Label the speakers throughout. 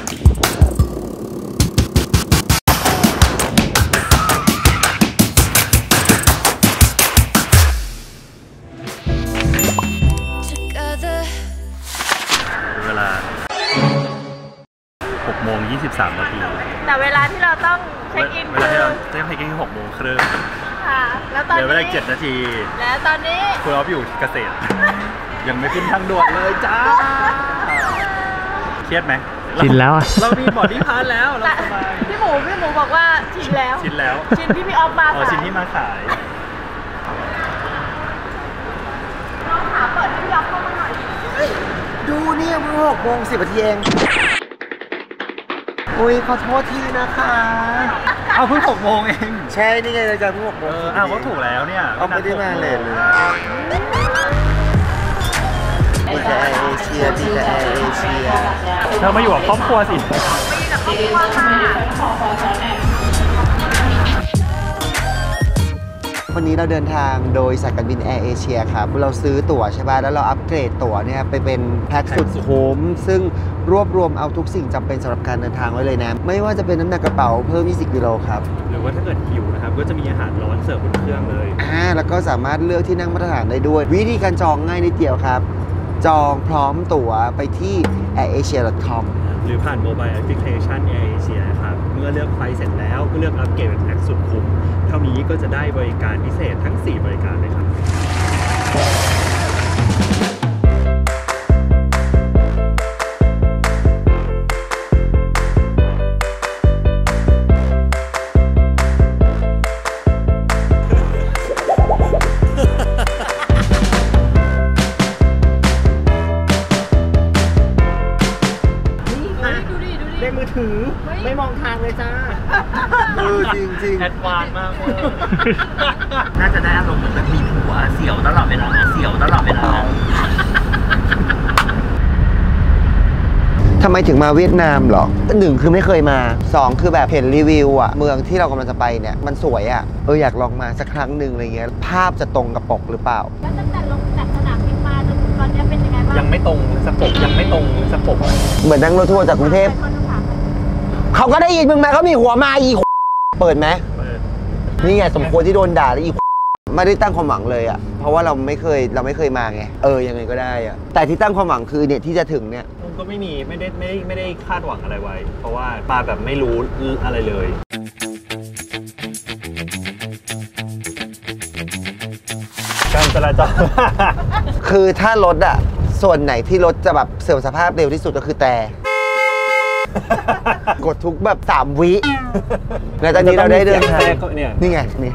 Speaker 1: เวลา6 โมง 23 นาที
Speaker 2: แต่เวลาที่เราต้องเช็คอินคือเวลาที่เรา
Speaker 1: เช็คอินคือ6 โมงครึ่ง
Speaker 2: ค่ะแล้วตอนนี้
Speaker 1: เวลา7 นาที
Speaker 2: แล้วตอนนี้
Speaker 1: คุณอ๊อฟอยู่เกษตรยังไม่ขึ้นทางด่วนเลยจ้าเครียดไหม
Speaker 3: ชินแล้ว
Speaker 1: เรามีบอดี้พาสแล้วเราสบาย
Speaker 2: พี่หมูบอกว่าชินแล้วชินพี่ออฟมา
Speaker 1: ชินที่มาขาย
Speaker 2: น้องขาเปิดให้พี่ออฟเข้ามาหน่อย
Speaker 4: ดูนี่มัน6 โมง 10 นาทีเองอุ้ยขอโทษทีนะคะ
Speaker 1: เอาเพิ่ง6 โมงเอง
Speaker 4: ใช่นี่ไงเราจะเพิ่ง6 โมง
Speaker 1: ก็ถูกแล้วเนี่ย
Speaker 4: เอาไม่ได้มาเลยมีแต่แอร์เอเชียมีแต่แอร์เอเชีย
Speaker 1: เธอมาอยู่กับครอบครัวสิ
Speaker 4: วันนี้เราเดินทางโดยสายการบินแอร์เอเชียครับเราซื้อตั๋วใช่ป่ะแล้วเราอัปเกรดตั๋วเนี่ยไปเป็นแพ็คสุดคุ้มซึ่งรวบรวมเอาทุกสิ่งจำเป็นสำหรับการเดินทางไว้เลยนะไม่ว่าจะเป็นน้ำหนักกระเป๋าเพิ่ม20 กิโลครับ
Speaker 1: หรือว่าถ้าเกิดหิวนะครับก็จะมีอาหารร้อนเสิร์ฟบนเครื่องเลย
Speaker 4: แล้วก็สามารถเลือกที่นั่งมาตรฐานได้ด้วยวิธีการจองง่ายนิดเดียวครับจองพร้อมตั๋วไปที่ airasia.com
Speaker 1: หรือผ่านโมบายแอปพลิเคชัน Air Asia ครับเมื่อเลือกไฟล์เสร็จแล้วก็เลือกอัปเกรดเป็นแพ็คสุดคุ้มเท่านี้ก็จะได้บริการพิเศษทั้ง4 บริการเลยครับ
Speaker 4: เล่นมือถือไม่มองทางเลยจ้าจริง
Speaker 1: แอดวานซ์มากน่าจะได้อารมณ์เหมือนมีผัวเสียวตลอดเวลา
Speaker 4: ทำไมถึงมาเวียดนามหรอ1คือไม่เคยมา2คือแบบเห็นรีวิวเมืองที่เรากำลังจะไปเนี่ยมันสวยอยากลองมาสักครั้งหนึ่งอะไรเงี้ยภาพจะตรงกับปกหรือเปล่า
Speaker 2: แล้วตั้งแต่ลงจากสนามบินมาจนถึงตอนนี้เป็นยังไงบ้าง
Speaker 1: ยังไม่ตรงสักปก
Speaker 4: เหมือนนั่งรถทัวร์จากกรุงเทพเขาก็ได้ยินมึงไหมเขามีหัวมาอีเปิดไหมนี่ไงสมควรที่โดนด่าแล้วอีไม่ได้ตั้งความหวังเลยเพราะว่าเราไม่เคยมาไงยังไงก็ได้แต่ที่ตั้งความหวังคือเนี่ยที่จะถึงเนี่ย
Speaker 1: ก็ไม่ได้คาดหวังอะไรไว้เพราะว่าปาแบบไม่รู้อะไรเลยการจราจร
Speaker 4: คือถ้ารถส่วนไหนที่รถจะแบบเสื่อมสภาพเร็วที่สุดก็คือแต่กดทุกแบบ3 วิแล้วตอนนี้เราได้เดินทางนี่ไงนี่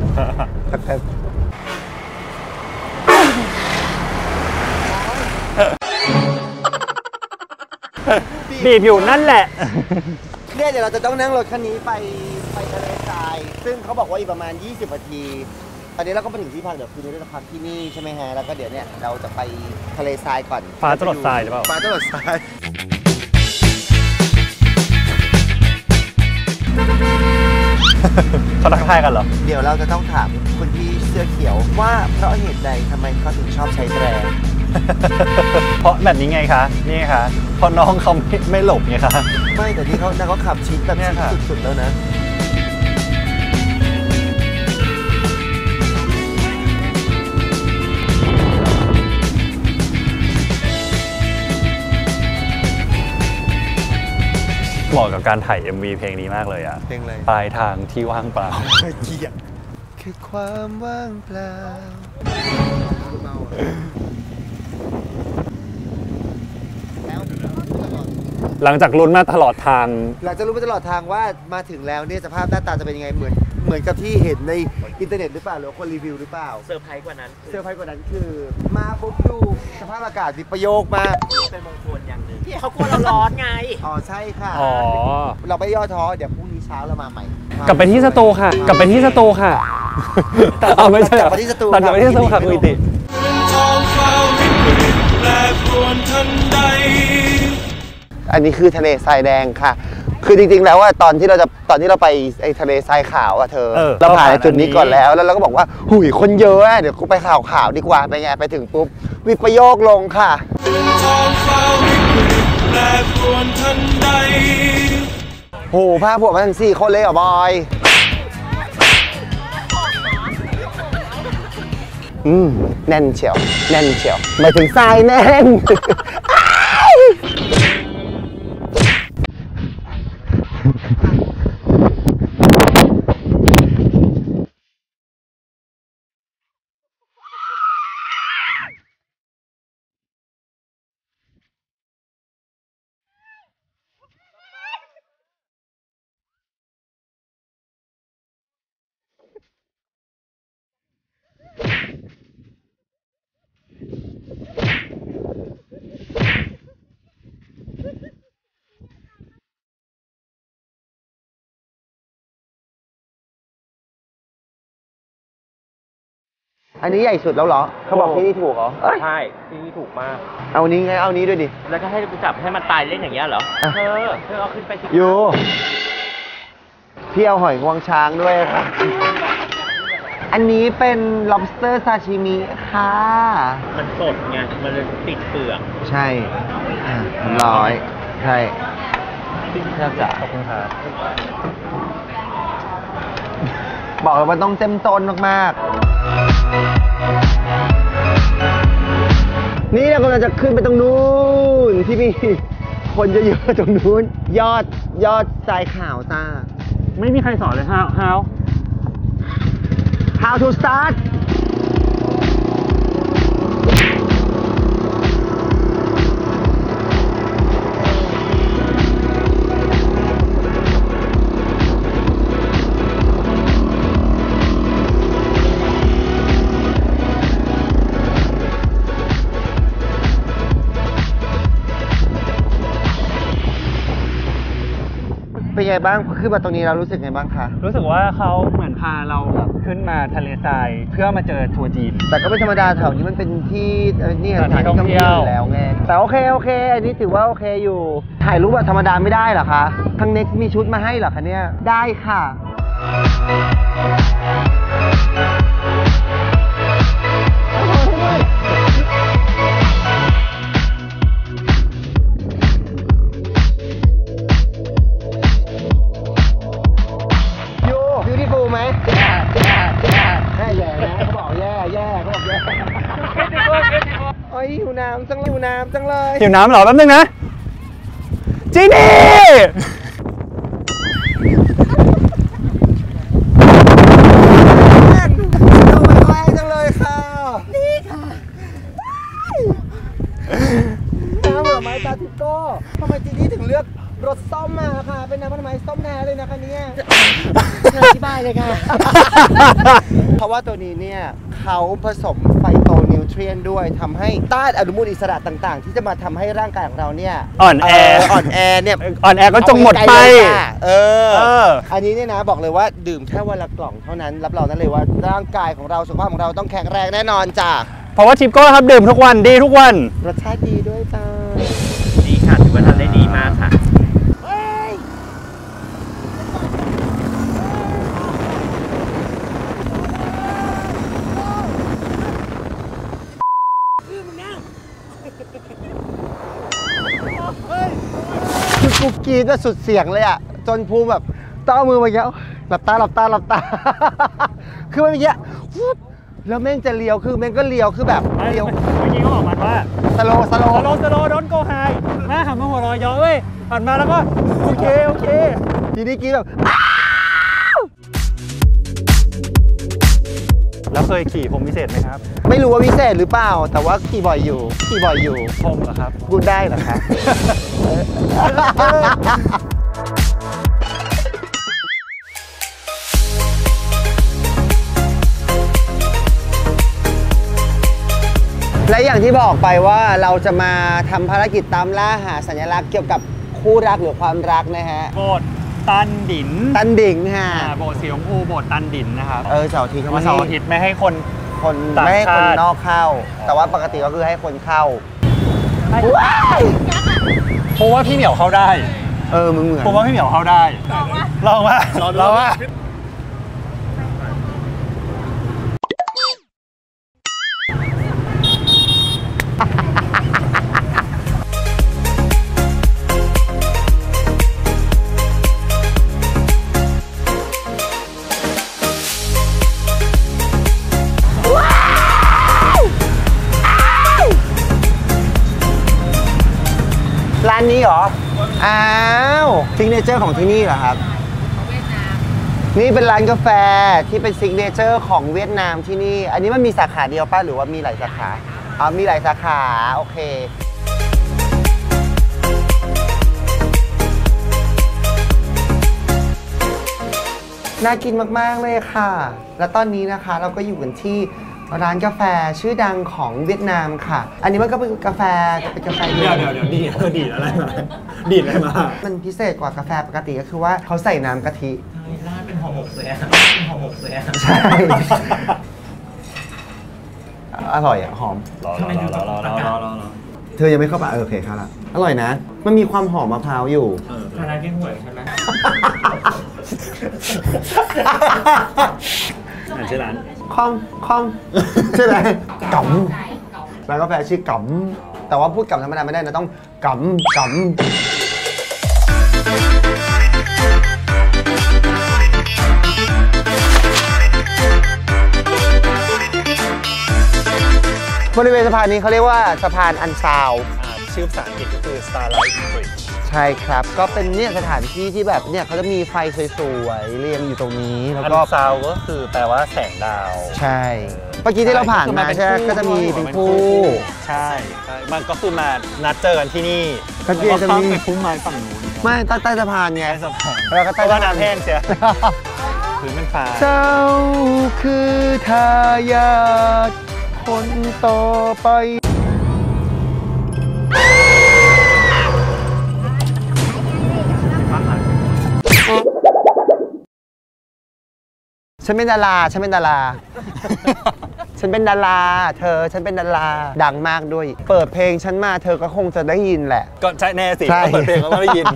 Speaker 1: บีบอยู่นั่นแหละ
Speaker 4: เนี่ยเดี๋ยวเราจะต้องนั่งรถคันนี้ไปทะเลทรายซึ่งเขาบอกว่าอีกประมาณ20 นาทีตอนนี้เราก็มาถึงที่พักเดี๋ยวคืนนี้เราจะพักที่นี่ใช่ไหมฮะแล้วก็เดี๋ยวเนี่ยเราจะไปทะเลทรายก่อน
Speaker 1: ฟ้าจรดทรายหรือเปล่า
Speaker 4: ฟ้าจรดทราย
Speaker 1: เขาทักทายกันเหรอ
Speaker 4: เดี๋ยวเราจะต้องถามคนที่เสื้อเขียวว่าเพราะเหตุใดทำไมเขาถึงชอบใช้แตร
Speaker 1: เพราะแบบนี้ไงคะนี่คะเพราะน้องเขาไม่หลบไงคะ
Speaker 4: ไม่แต่ที่เขาขับชิดแบบนี้สุดๆแล้วนะ
Speaker 1: เหมาะกับการถ่าย MV เพลงนี้มากเลย
Speaker 4: เพลงอะไร
Speaker 1: ปลายทางที่ว่างเปล่า
Speaker 4: เกลียดคือความว่างเปล่า
Speaker 1: หลังจากลุ้นมาตลอดทาง
Speaker 4: ว่ามาถึงแล้วเนี่ยสภาพหน้าตาจะเป็นยังไงเหมือนกับที่เห็นในอินเทอร์เน็ตหรือเปล่าหรือคนรีวิวหรือเปล่า
Speaker 1: เซอร์ไพรส์กว่านั้น
Speaker 4: คือมาปุ๊บดูสภาพอากาศวิปโยคมาก
Speaker 1: เป็นมงคลอย่างหนึ่ง
Speaker 2: ที่เขากลัวเราร้อนไง
Speaker 4: ใช่ค่ะเราไม่ย่อท้อเดี๋ยวพรุ่งนี้เช้าเรามาใหม่
Speaker 1: กลับไปที่สตูค่ะไม่ใช่กลับไปที่สตูค่ะคุณอิติ
Speaker 4: อันนี้คือทะเลทรายแดงค่ะคือจริงๆแล้วว่าตอนที่เราไปไอ้ทะเลทรายขาวเธอเราผ่านจุดนี้ก่อนแล้วเราก็บอกว่าหุยคนเยอะเดี๋ยวกูไปขาวดีกว่าไปไงไปถึงปุ๊บวิปโยคลงค่ะโอ้พาผัวมาทั้ง4 คนเลยเหรอบอยแน่นเชียวแน่นเชียวหมายถึงทรายแน่น อันนี้ใหญ่สุดแล้วเหรอเขาบอกที่นี่ถูกเหรอ
Speaker 3: ใช่ที่นี่ถูกมาก
Speaker 4: เอานี้ไงเอานี้ด้วยดิ
Speaker 3: แล้วก็ให้กูจับให้มันตายเล่นอย่างเงี้ยเหรอเธอเอาขึ้นไปสิ
Speaker 4: อยู่พี่เอาหอยงวงช้างด้วยค่ะอันนี้เป็น lobster sashimi ค่ะ
Speaker 3: มันสดไงมันเลยติดเปลือก
Speaker 4: ใช่100ใช่น่าจะ
Speaker 1: ขอบคุณครับ
Speaker 4: บอกเลยว่าต้องเต็มต้นมากๆนี่เรากำลังจะขึ้นไปตรงนู้นที่มีคนเยอะๆตรงนู้นยอดทรายขาวจ้า
Speaker 1: ไม่มีใครสอนเลย
Speaker 4: how to startเป็นไงบ้างขึ้นมาตรงนี้เรารู้สึกไงบ้างคะ
Speaker 1: รู้สึกว่าเขาเหมือนพาเราแบบขึ้นมาทะเลทรายเพื่อมาเจอทัวร์จีน
Speaker 4: แต่ก็เป็นธรรมดาแถวนี้มันเป็นที่นี่สถานที่ท่องเที่ยวแล้วไงแต่โอเคอันนี้ถือว่าโอเคอยู่ถ่ายรูปแบบธรรมดาไม่ได้เหรอคะทาง Next มีชุดมาให้เหรอคะเนี่ยได้ค่ะหิวน้ำจังเลย
Speaker 1: หิวน้ำเหรอแป๊บนึงนะจีนี่
Speaker 4: แรงจังเลยค่ะนี่ค่ะน้ำผลไม้ตาทิโก้ทำไมจีนี่ถึงเลือกรสส้มมาค่ะเป็นน้ำผลไม้ส้มแท้เลยนะคะเนี่ยอธิบายเลยค่ะเพราะว่าตัวนี้เนี่ยเขาผสมไฟโตนิวเทรียนด้วยทำให้ต้านอนุมูลอิสระต่างๆที่จะมาทำให้ร่างกายของเราเนี่ย
Speaker 1: อ่อนแอ
Speaker 4: เนี่ย
Speaker 1: อ่อนแอก็จงหมดไป
Speaker 4: อันนี้เนี่ยนะบอกเลยว่าดื่มแค่วันละกล่องเท่านั้นรับรองได้เลยว่าร่างกายของเราสุขภาพของเราต้องแข็งแรงแน่นอนจ้ะ
Speaker 1: เพราะว่าทิปโก้ครับดื่มทุกวันดีทุกวัน
Speaker 4: รสชาติดีด้วยจ้า
Speaker 3: ดีค่ะถือว่าทำได้ดีมากค่ะ
Speaker 4: คือกูกรีดสุดเสียงเลยอ่ะจนภูมิแบบต้องเอามือมาเงี้ยหลับตาคือมันเงี้ยแล้วแม่งจะเลี้ยวคือแม่งก็เลี้ยวคือแบบเลี้ยว
Speaker 1: เมื่อกี้เขาบอกมาว่า
Speaker 4: สโล
Speaker 1: โดนโกไฮมาหันมาหัวรอยย้อยเว้ยหันมาแล้วก็โอเค
Speaker 4: ทีนี้กรีดแบบ
Speaker 1: แล้วเคยขี่ผมพิเศษไหมครับ
Speaker 4: ไม่รู้ว่าพิเศษหรือเปล่าแต่ว่าขี่บ่อยอยู่
Speaker 1: ผมเหรอครับ
Speaker 4: พูดได้เหรอครับและอย่างที่บอกไปว่าเราจะมาทำภารกิจตามล่าหาสัญลักษณ์เกี่ยวกับคู่รักหรือความรักนะฮะ
Speaker 1: โบสถ์ตันดิน
Speaker 4: ฮะ
Speaker 1: โบสถ์สีชมพูโบสถ์ตันดินนะครับ
Speaker 4: เสาร์อาทิตย์
Speaker 1: ไม่ให้คน
Speaker 4: ไม่ให้คนนอกเข้าแต่ว่าปกติก็คือให้คนเข้า
Speaker 1: เพราะว่าพี่เหมียวเข้าได้
Speaker 4: มึงเหมือน
Speaker 1: ผมว่าพี่เหมียวเข้าได้ลองว่า
Speaker 4: ร้านนี้เหรอ อ้าวซิกเนเจอร์ของที่นี่เหรอครับนี่เป็นร้านกาแฟที่เป็นซิกเนเจอร์ของเวียดนามที่นี่อันนี้มันมีสาขาเดียวป่ะหรือว่ามีหลายสาขาอ๋อมีหลายสาขาโอเคน่ากินมากๆเลยค่ะและตอนนี้นะคะเราก็อยู่กันที่ร้านกาแฟชื่อดังของเวียดนามค่ะอันนี้มันก็เป็นกาแฟ
Speaker 1: เดี๋ยวดีดอะไรมาดีดอะไรมา
Speaker 4: มันพิเศษกว่ากาแฟปกติก็คือว่าเขาใส่น้ำกะทิ
Speaker 3: ร้านเป็นห่อหมกเลยเป็นห่อหมกเลย
Speaker 4: ใช่อร่อยอ่ะหอม
Speaker 3: ทำไมถึงรอ
Speaker 4: เธอยังไม่เข้าไปโอเคครับละอร่อยนะมันมีความหอมมะพร้าวอยู่
Speaker 3: ทานอะไรที่ห่วยใช่ไหม
Speaker 1: ชื่อร้าน
Speaker 4: คอมชื่ออะไรก๋ำร้านกาแฟชื่อก๋ำแต่ว่าพูดก๋ำธรรมดาไม่ได้นะต้องก๋ำบริเวณสะพานนี้เขาเรียกว่าสะพานอันซาว
Speaker 1: ชื่อภาษาอังกฤษก็คือ Starlight Bridge
Speaker 4: ใช่ครับก็เป็นเนี่ยสถานที่ที่แบบเนี่ยเขาจะมีไฟสวยๆเรียงอยู่ตรงนี้แล้วก็
Speaker 1: ซาวก็คือแปลว่าแสงดาว
Speaker 4: ใช่เมื่อกี้ที่เราผ่านมาใช่ก็จะมีเป็นคู่
Speaker 1: ใช่มันก็คือมานัดเจอกันที่นี่
Speaker 4: ก็จะมี
Speaker 1: พุ่มไม้ฝั่งนู้น
Speaker 4: ไม่ใต้สะพานไง
Speaker 1: แล้วก็ใต้น้ำแห้งเสียพื้นเป็นฟ้า
Speaker 4: เจ้าคือทายาทคนต่อไปฉันเป็นดาราฉันเป็นดาราฉันเป็นดาราเธอฉันเป็นดาราดังมากด้วยเปิดเพลงฉันมาเธอก็คงจะได้ยินแหละ
Speaker 1: ก็ใช่แน่สิเปิดเพลงก็ได้ยิน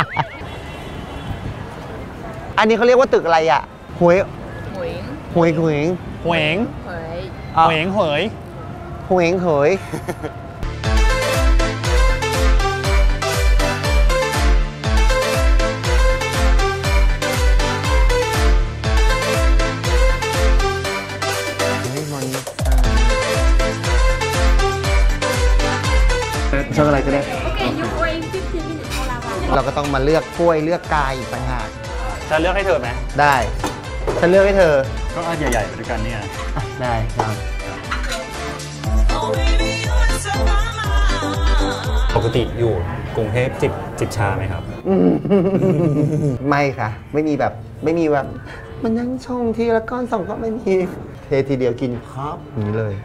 Speaker 4: อันนี้เขาเรียกว่าตึกอะไรอ่ะหวย
Speaker 1: เหวง
Speaker 4: ชอบอะไรก็ได้เราก็ต้องมาเลือกกล้วยเลือกกายอีกต่างหาก
Speaker 1: จะเลือกให้เธอไหม
Speaker 4: ได้ฉันเลือกให้เธอ
Speaker 1: ก็อันใหญ่ๆไปด้วยกันเนี่ย
Speaker 4: ได้ครับ
Speaker 1: ปกติอยู่กรุงเทพจิบชาไหมครับ
Speaker 4: ไม่ค่ะไม่มีแบบมันนั่งชงทีละก้อน2ก้อนไม่มีเททีเดียวกินครับอย่างนี้เลย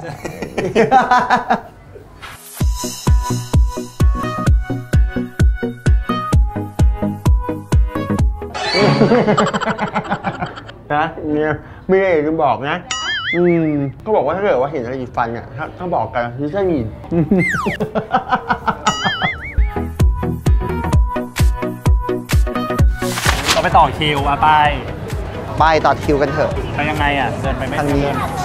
Speaker 4: นะเนี่ยไม่ได้จะบอกนะก็บอกว่าถ้าเกิดว่าเห็นอะไรฟันเนี่ยถ้าบอกกันคือจะมี
Speaker 1: เราไปต่อคิว
Speaker 4: ไปต่อคิวกันเถอะ
Speaker 1: ไปยังไงอ่ะเดินไปไม่ทัน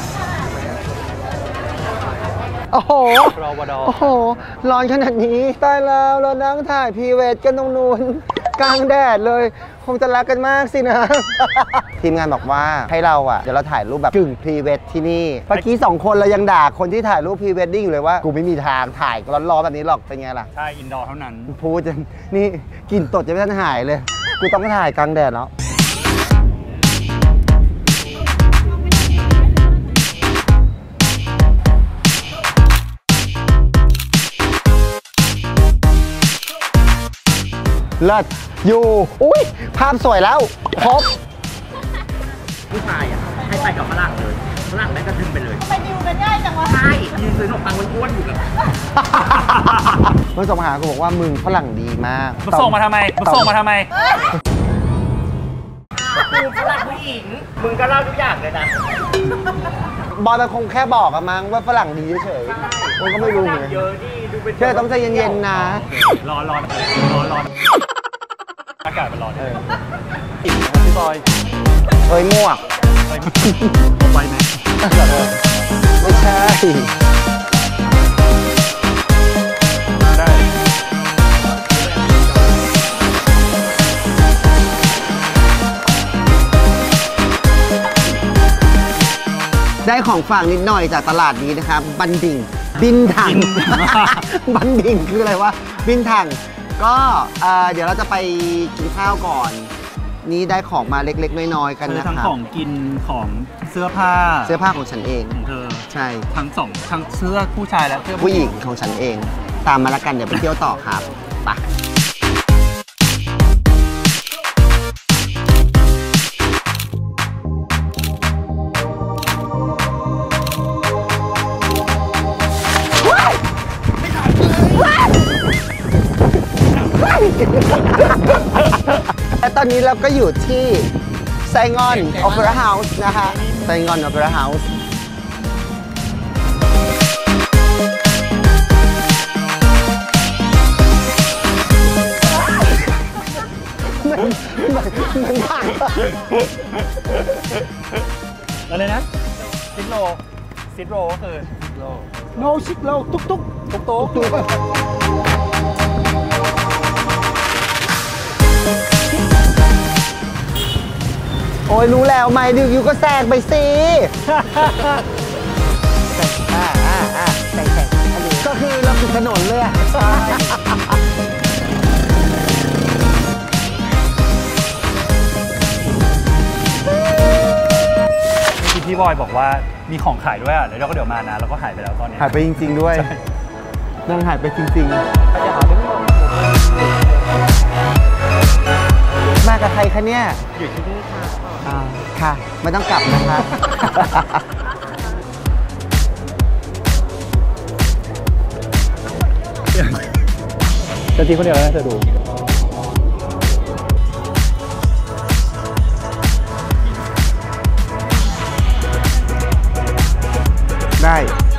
Speaker 4: โอ้โหร้อนขนาดนี้ตายแล้วเรานั่งถ่ายพรีเวทกันตรงนู้นกลางแดดเลยคงจะรักกันมากสินะทีมงานบอกว่าให้เราเดี๋ยวเราถ่ายรูปแบบกึ่งพรีเวดที่นี่เมื่อกี้2คนเรายังด่าคนที่ถ่ายรูปพรีเวดดิ้งอยู่เลยว่ากูไม่มีทางถ่ายร้อนๆแบบนี้หรอกเป็นไงล่ะ
Speaker 1: ใช่อินดอร์เท่านั้น
Speaker 4: พูดนี่กลิ่นตดจะไม่ทันหายเลยกูต้องถ่ายกลางแดดแล้วเลิศอยู่อุ้ยภาพสวยแล้วครบ
Speaker 3: ผู้ชายให้ไปกับฝรั่งเลยฝรั่งแม่ก็ดึงไปเลย
Speaker 2: ไปดิวกันง่ายจังวะ
Speaker 3: ใช่ยืนซื้อขนมปังอ้วนๆอยู่กับ
Speaker 4: เมื่อส่งมาหากูบอกว่ามึงฝรั่งดีมาก
Speaker 1: ส่งมาทำไมกูฝ
Speaker 3: รั่งผู้หญิงมึงก็เล่าทุกอย่างเลยนะ
Speaker 4: บอยมันคงแค่บอกอะมั้งว่าฝรั่งดีเฉยๆมันก็ไม่รู้เหมือนกันเชื่อต้องใจเย็นๆนะ
Speaker 1: ร้อนอากาศมันร้อนพี่บอย
Speaker 4: เฮ้ยม่วง
Speaker 1: ไปไหม
Speaker 4: ไม่ใช่ได้ของฝากนิดหน่อยจากตลาดนี้นะครับบันดิงบินถัง บันดิ่งคืออะไรวะ บินถัง ก็เดี๋ยวเราจะไปกินข้าวก่อน นี่ได้ของมาเล็กๆน้อยๆกันนะครับ
Speaker 1: ทั้งของกินของเสื้อผ้า
Speaker 4: เสื้อผ้าของฉันเอง
Speaker 1: ของเธอ
Speaker 4: ใช่
Speaker 1: ทั้งเสื้อผู้ชายและเสื้อ
Speaker 4: ผู้หญิงของฉันเอง ตามมาแล้วกันเดี๋ยวไปเที่ยวต่อครับไปและตอนนี้เราก็อยู่ที่ไซงอนโอเปร่าเฮาส์นะคะไซงอนโอเปร่าเฮาส์มันผ่าน
Speaker 1: อะไรนะซิดโลก็คือโนซิดโลตุ๊ก
Speaker 4: โอ้ยรู้แล้วไม่ดึกอยู่ก็แซงไปสิก็คือเราปิดถนนเลยอ่ะ
Speaker 1: พี่บอยบอกว่ามีของขายด้วยอ่ะแล้วเราก็เดี๋ยวมานะแล้วก็หายไปแล้วตอนนี้
Speaker 4: หายไปจริงๆด้วยนางหายไปจริงๆมากับใครคะเนี่ย
Speaker 1: อยู่ที่นี่ค่ะ
Speaker 4: ค่ะไม่ต้องกลับนะครับ
Speaker 1: จะทีคนเดียวนะเธอดู
Speaker 4: ได้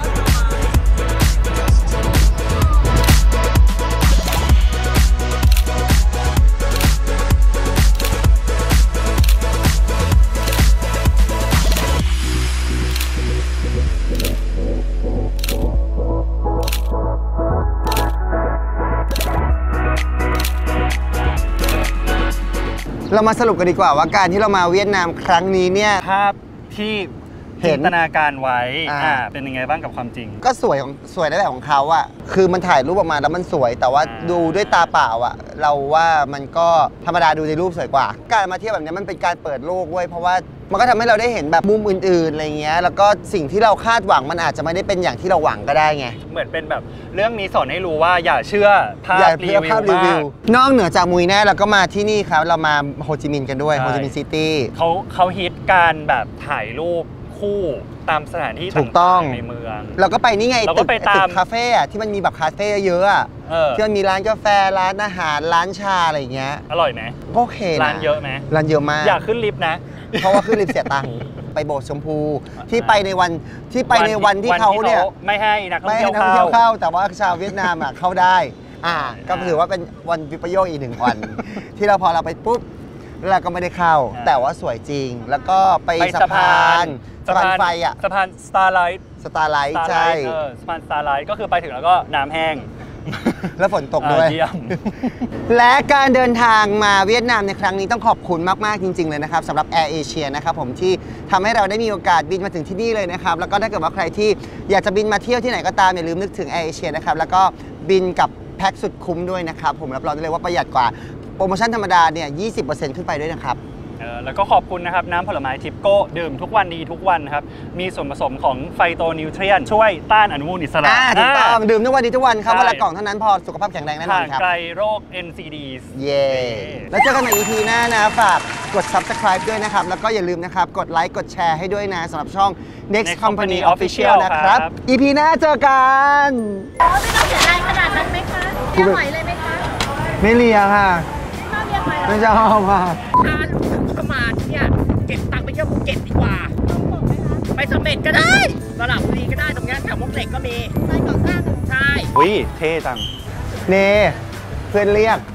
Speaker 4: เรามาสรุปกันดีกว่าว่าการที่เรามาเวียดนามครั้งนี้เนี่ย
Speaker 1: ภาพที่จินตนาการไว้เป็นยังไงบ้างกับความจริง
Speaker 4: ก็สวยในแบบของเขาอะคือมันถ่ายรูปออกมาแล้วมันสวยแต่ว่าดูด้วยตาเปล่าอะเราว่ามันก็ธรรมดาดูในรูปสวยกว่าการมาเที่ยวแบบนี้มันเป็นการเปิดโลกเว้ยเพราะว่ามันก็ทำให้เราได้เห็นแบบมุมอื่นๆอะไรเงี้ยแล้วก็สิ่งที่เราคาดหวังมันอาจจะไม่ได้เป็นอย่างที่เราหวังก็ได้ไง
Speaker 1: เหมือนเป็นแบบเรื่องนี้สอนให้รู้ว่าอย่าเชื่อภาพรีวิวน
Speaker 4: อกเหนือจากมุยแน่เราก็มาที่นี่ครับเรามาโฮจิมินห์กันด้วยโฮจิมินห์ซิตี้
Speaker 1: เขาฮิตการแบบถ่ายรูปคู่ตามสถานที่
Speaker 4: ต่าง
Speaker 1: ๆในเมือง
Speaker 4: เราก็ไปนี่ไงตึกคาเฟ่อะที่มันมีแบบคาเฟ่เยอะอะที่มันมีร้านกาแฟร้านอาหารร้านชาอะไรเงี้ย
Speaker 1: อร่อยไหม
Speaker 4: โอเคนะ
Speaker 1: ร้านเยอะไหม
Speaker 4: ร้านเยอะมาก
Speaker 1: อยากขึ้นลิฟต์นะ
Speaker 4: เพราะว่าขึ้นลิฟต์เสียตังค์ไปโบสถ์ชมพูที่ไปในวันที่เขาเนี่ย
Speaker 1: ไม่ให้นักท่องเที่ยว
Speaker 4: เข้าแต่ว่าชาวเวียดนามอะเข้าได้ก็ถือว่าเป็นวันวิปโยคอีก1 วันที่เราพอเราไปปุ๊บแล้วเราก็ไม่ได้เข้าแต่ว่าสวยจริงแล้วก็ไปสะพานไฟอ่ะ
Speaker 1: สะพานสตาร์ไลท์
Speaker 4: ใช่
Speaker 1: สะพานสตาร์ไลท์ก็คือไปถึงแล้วก็น้ำแห้ง
Speaker 4: แล้วฝนตกด้วยและการเดินทางมาเวียดนามในครั้งนี้ต้องขอบคุณมากๆจริงๆเลยนะครับสำหรับ Air Asia นะครับผมที่ทำให้เราได้มีโอกาสบินมาถึงที่นี่เลยนะครับแล้วก็ถ้าเกิดว่าใครที่อยากจะบินมาเที่ยวที่ไหนก็ตามอย่าลืมนึกถึง Air Asia นะครับแล้วก็บินกับแพ็คสุดคุ้มด้วยนะครับผมรับรองได้เลยว่าประหยัดกว่าโปรโมชั่นธรรมดาเนี่ย 20% ขึ้นไปด้วยนะครับ
Speaker 1: แล้วก็ขอบคุณนะครับน้ำผลไม้ทิปโก้ดื่มทุกวันดีทุกวันครับมีส่วนผสมของไฟโตนิวเทรียนช่วยต้านอนุมูลอิสระ
Speaker 4: ถูกต้องดื่มทุกวันดีทุกวันครับวันละกล่องเท่านั้นพอสุขภาพแข็งแรงแน่นอนครับ
Speaker 1: ไกลโรค NCDs
Speaker 4: เย้แล้วเจอกันใหม่ EP หน้านะฝากกด Subscribe ด้วยนะครับแล้วก็อย่าลืมนะครับกดไลค์กดแชร์ให้ด้วยนะสำหรับช่อง Next Company Official นะครับ EP หน้าเจอกัน
Speaker 2: ไม่ต้องเสียดายขนาดนั้นไหมคะเรียกใหม่เลยไหมคะ
Speaker 4: ไม่เรียค่ะไม่ชอบค่ะ
Speaker 3: ถ้ามาเนี่ยเก็บตังค์ไปเที่ยวภูเก็ตดีกว่าไปเสม็ดก็ได้สระบุรีก็ได้ตรงนี้แถวมุกเหล็กก็มี
Speaker 2: ไปก่อสร้าง
Speaker 3: ใช่
Speaker 1: วิเท่จัง
Speaker 4: เน่เพื่อนเรียก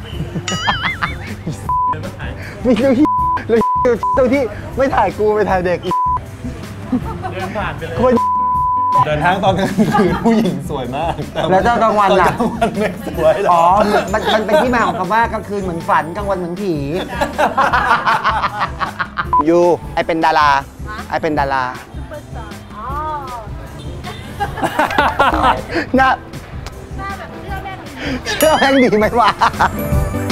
Speaker 4: มีเจ้าที่เลยเจ้าที่ไม่ถ่ายกูไปถ่ายเด็กอีก
Speaker 1: เดินผ่านไปเลย
Speaker 4: คน
Speaker 1: เดินทางตอนกลางคืนผู้หญิงสวยมาก
Speaker 4: แล้วเจ้ากลางวันล่ะ
Speaker 1: ไม่สวย
Speaker 4: อ๋อมันเป็นที่มาของคำว่ากลางคืนเหมือนฝันกลางวันเหมือนผียูไอเป็นดาราไอเป็นดาราหน้า
Speaker 2: หน้าแบบเชื่อแม่ทำไม
Speaker 4: เชื่อแม่งดีไหมวะ